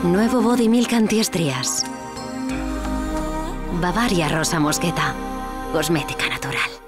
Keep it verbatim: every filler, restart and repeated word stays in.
Nuevo Body Milk antiestrías. Bavaria rosa mosqueta. Cosmética natural.